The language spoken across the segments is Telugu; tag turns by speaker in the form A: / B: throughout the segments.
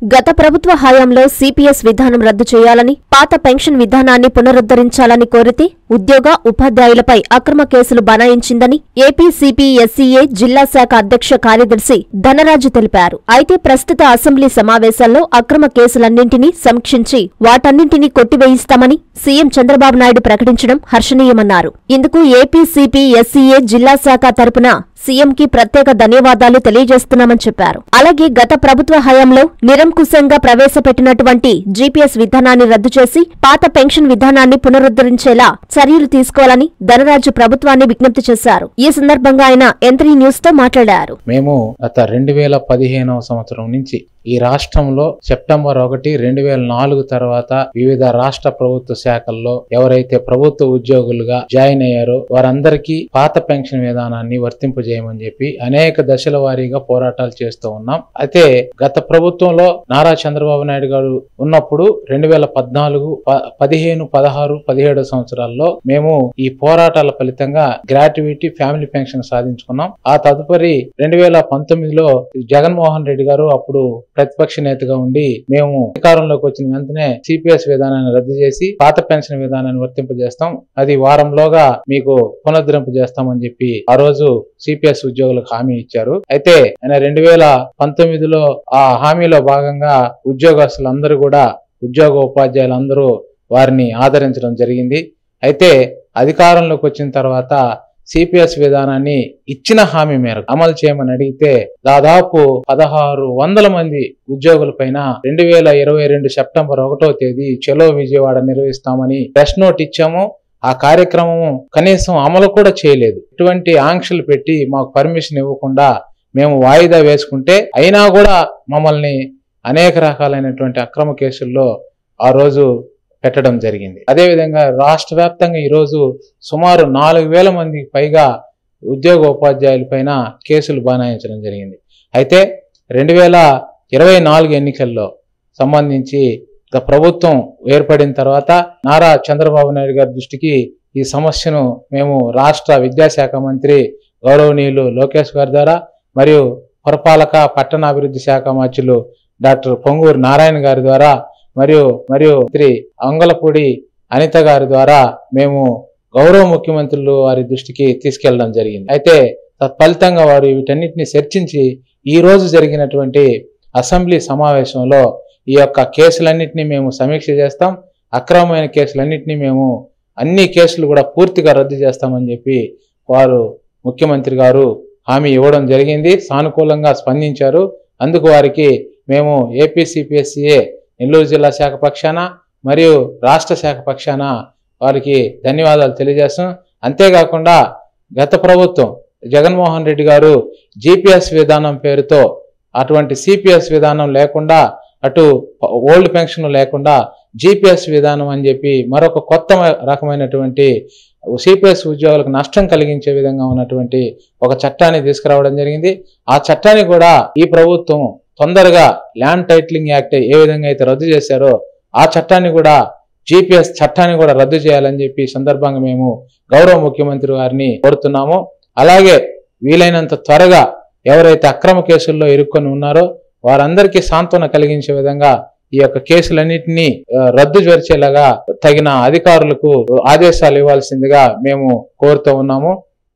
A: గత ప్రభుత్వ హయాంలో సిపిఎస్ విధానం రద్దు చేయాలని, పాత పెన్షన్ విధానాన్ని పునరుద్ధరించాలని కోరితే ఉద్యోగ, ఉపాధ్యాయులపై అక్రమ కేసులు బనాయించిందని ఏపీ సిపిఎస్ఈఏ జిల్లా శాఖ అధ్యక్ష కార్యదర్శి ధనరాజు తెలిపారు. అయితే ప్రస్తుత అసెంబ్లీ సమావేశాల్లో అక్రమ కేసులన్నింటినీ సమీక్షించి వాటన్నింటినీ కొట్టివేయిస్తామని సీఎం చంద్రబాబు నాయుడు ప్రకటించడం హర్షణీయమన్నారు. ఇందుకు ఏపీ సిపిఎస్ఈఏ జిల్లా శాఖ తరపున సీఎంకి ప్రత్యేక ధన్యవాదాలు తెలియజేస్తున్నామని చెప్పారు. అలాగే గత ప్రభుత్వ హయాంలో నిరంకుశంగా ప్రవేశపెట్టినటువంటి జీపీఎస్ విధానాన్ని రద్దు చేసి పాత పెన్షన్ విధానాన్ని పునరుద్ధరించేలా చర్యలు తీసుకోవాలని ధనరాజు ప్రభుత్వాన్ని విజ్ఞప్తి చేశారు. ఈ సందర్భంగా ఆయన ఎంత్రీ న్యూస్ తో మాట్లాడారు.
B: మేము గత 2015వ సంవత్సరం నుంచి ఈ రాష్ట్రంలో సెప్టెంబర్ 1, 2004 తర్వాత వివిధ రాష్ట్ర ప్రభుత్వ శాఖల్లో ఎవరైతే ప్రభుత్వ ఉద్యోగులుగా జాయిన్ అయ్యారో వారందరికీ పాత పెన్షన్ విధానాన్ని వర్తింపజేయమని చెప్పి అనేక దశల వారీగా పోరాటాలు చేస్తూ ఉన్నాం. అయితే గత ప్రభుత్వంలో నారా చంద్రబాబు నాయుడు గారు ఉన్నప్పుడు 2014, 15, 16, 17 సంవత్సరాల్లో మేము ఈ పోరాటాల ఫలితంగా గ్రాట్యుటీ ఫ్యామిలీ పెన్షన్ సాధించుకున్నాం. ఆ తదుపరి 2019లో జగన్మోహన్ రెడ్డి గారు అప్పుడు ప్రతిపక్ష నేతగా ఉండి మేము అధికారంలోకి వచ్చిన వెంటనే సిపిఎస్ విధానాన్ని రద్దు చేసి పాత పెన్షన్ విధానాన్ని వర్తింపజేస్తాం, అది వారంలోగా మీకు పునరుద్ధరింపజేస్తామని చెప్పి ఆ రోజు సిపిఎస్ ఉద్యోగులకు హామీ ఇచ్చారు. అయితే ఆయన 2019లో ఆ హామీలో భాగంగా ఉద్యోగస్తులందరూ కూడా ఉద్యోగ ఉపాధ్యాయులందరూ వారిని ఆదరించడం జరిగింది. అయితే అధికారంలోకి వచ్చిన తర్వాత సిపిఎస్ విధానాన్ని ఇచ్చిన హామీ మేరకు అమలు చేయమని అడిగితే దాదాపు 1600 మంది ఉద్యోగుల పైన 2022 సెప్టెంబర్ 1వ తేదీ చలో విజయవాడ నిర్వహిస్తామని ప్రెస్ నోట్ ఇచ్చాము. ఆ కార్యక్రమం కనీసం అమలు కూడా చేయలేదు. ఇటువంటి ఆంక్షలు పెట్టి మాకు పర్మిషన్ ఇవ్వకుండా మేము వాయిదా వేసుకుంటే అయినా కూడా మమ్మల్ని అనేక రకాలైనటువంటి అక్రమ కేసుల్లో ఆ రోజు పెట్టడం జరిగింది. అదేవిధంగా రాష్ట్ర వ్యాప్తంగా ఈరోజు సుమారు 4000 మందికి పైగా ఉద్యోగ ఉపాధ్యాయుల పైన కేసులు బనాయించడం జరిగింది. అయితే 2024 ఎన్నికల్లో సంబంధించి ప్రభుత్వం ఏర్పడిన తర్వాత నారా చంద్రబాబు నాయుడు గారి దృష్టికి ఈ సమస్యను మేము రాష్ట్ర విద్యాశాఖ మంత్రి గౌరవనీయులు లోకేష్ గారి ద్వారా మరియు పురపాలక పట్టణాభివృద్ధి శాఖ మంత్రులు డాక్టర్ పొంగూరు నారాయణ గారి ద్వారా మరియు మంత్రి అంగలపూడి అనిత గారి ద్వారా మేము గౌరవ ముఖ్యమంత్రులు వారి దృష్టికి తీసుకెళ్లడం జరిగింది. అయితే తత్ఫలితంగా వారు వీటన్నిటిని చర్చించి ఈ రోజు జరిగినటువంటి అసెంబ్లీ సమావేశంలో ఈ యొక్క కేసులన్నింటినీ మేము సమీక్ష చేస్తాం, అక్రమమైన కేసులన్నింటినీ మేము అన్ని కేసులు కూడా పూర్తిగా రద్దు చేస్తామని చెప్పి వారు ముఖ్యమంత్రి గారు హామీ ఇవ్వడం జరిగింది. సానుకూలంగా స్పందించారు. అందుకు వారికి మేము ఏపీ సిపిఎస్ఈఏ నెల్లూరు జిల్లా శాఖ పక్షాన మరియు రాష్ట్ర శాఖ పక్షాన వారికి ధన్యవాదాలు తెలియజేస్తాం. అంతేకాకుండా గత ప్రభుత్వం జగన్మోహన్ రెడ్డి గారు జీపీఎస్ విధానం పేరుతో అటువంటి సిపిఎస్ విధానం లేకుండా అటు ఓల్డ్ పెన్షన్ లేకుండా జీపీఎస్ విధానం అని చెప్పి మరొక కొత్త రకమైనటువంటి సిపిఎస్ ఉద్యోగులకు నష్టం కలిగించే విధంగా ఉన్నటువంటి ఒక చట్టాన్ని తీసుకురావడం జరిగింది. ఆ చట్టాన్ని కూడా ఈ ప్రభుత్వం తొందరగా ల్యాండ్ టైటిలింగ్ యాక్ట్ ఏ విధంగా అయితే రద్దు చేశారో ఆ చట్టాన్ని కూడా జీపీఎస్ చట్టాన్ని కూడా రద్దు చేయాలని చెప్పి సందర్భంగా మేము గౌరవ ముఖ్యమంత్రి గారిని కోరుతున్నాము. అలాగే వీలైనంత త్వరగా ఎవరైతే అక్రమ కేసుల్లో ఇరుక్కొని ఉన్నారో వారందరికీ సాంత్వన కలిగించే విధంగా ఈ యొక్క కేసులన్నింటినీ రద్దు చేర్చేలాగా తగిన అధికారులకు ఆదేశాలు ఇవ్వాల్సిందిగా మేము కోరుతూ ఉన్నాము.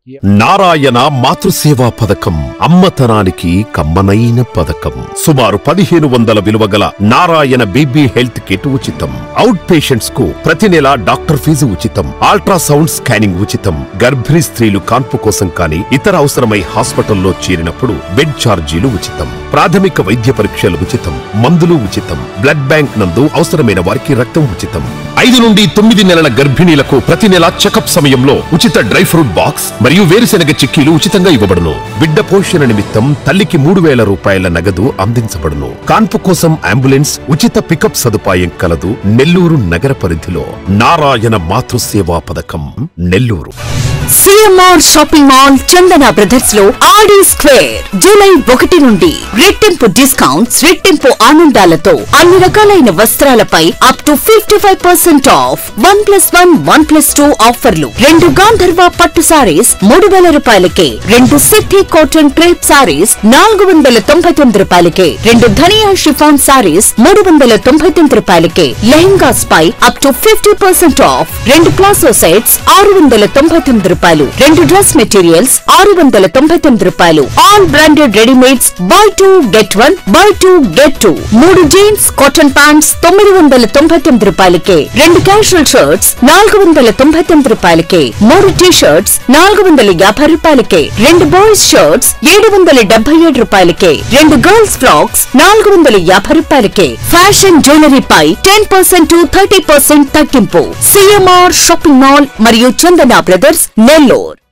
C: నారాయణ మాతృసేవా పథకం అమ్మతనానికి కమ్మనైన పథకం. సుమారు 1500 విలువగల నారాయణ బేబీ హెల్త్ కిట్ ఉచితం. అవుట్ పేషెంట్స్ కు ప్రతి నెల డాక్టర్ ఫీజు ఉచితం. అల్ట్రాసౌండ్ స్కానింగ్ ఉచితం. గర్భిణీ స్త్రీలు కాన్పు కోసం కానీ ఇతర అవసరమై హాస్పిటల్లో చేరినప్పుడు బెడ్ ఛార్జీలు ఉచితం. ప్రాథమిక వైద్య పరీక్షలు ఉచితం. మందులు ఉచితం. బ్లడ్ బ్యాంక్ నందు అవసరమైన వారికి రక్తం ఉచితం. 5 నుండి 9 నెలల గర్భిణీలకు ప్రతి నెల చెకప్ సమయంలో ఉచిత డ్రై ఫ్రూట్ బాక్స్ మరియు వేరుశెనగ చిక్కీలు ఉచితంగా ఇవ్వబడును. బిడ్డ పోషణ నిమిత్తం తల్లికి 3000 రూపాయల నగదు అందించబడును. కాన్పు కోసం అంబులెన్స్ ఉచిత పికప్ సదుపాయం కలదు. నెల్లూరు నగర పరిధిలో నారాయణ మాతృసేవా పథకం Nellore.
D: CMR shopping mall Chandana brothers లో ఆడి స్క్వేర్ జూలై 1 నుండి రెట్టింపు డిస్కౌంట్స్, రెట్టింపు ఆనందాలతో అన్ని రకాలైన వస్త్రాలపై అప్ టు 55% ఆఫ్. 1+1, 1+2 ఆఫర్లు. 2 గాంధర్వ పట్టు సారీస్ 3000 రూపాయలకే, 2 సిద్ధి కాటన్ క్రేప్ సారీస్ 499 రూపాయలకే, 2 ధనియా షిఫాన్ సారీస్ 399 రూపాయలకే, లెహంగాస్ పై up to 50% off. 2 palazzo sets 699 రూపాయలు, 2 డ్రెస్ మెటీరియల్స్ 699 రూపాయలు. All branded readymades buy 2 get 1, buy 2 get 2. 3 jeans cotton pants 999 రూపాయలకే, 2 క్యాజువల్ షర్ట్స్ 499 రూపాయలకే, 3 టీ షర్ట్స్ 450 రూపాయలకే, 2 బాయ్స్ షర్ట్స్ 777 రూపాయలకే, 2 గర్ల్స్ ఫ్రాక్స్ 450 రూపాయలకే. ఫ్యాషన్ జ్యువెలరీ పై 10% to 30% తగ్గింపు. సిఎంఆర్ షాపింగ్ మాల్ మరియు చందన బ్రదర్స్ నెల్లూరు.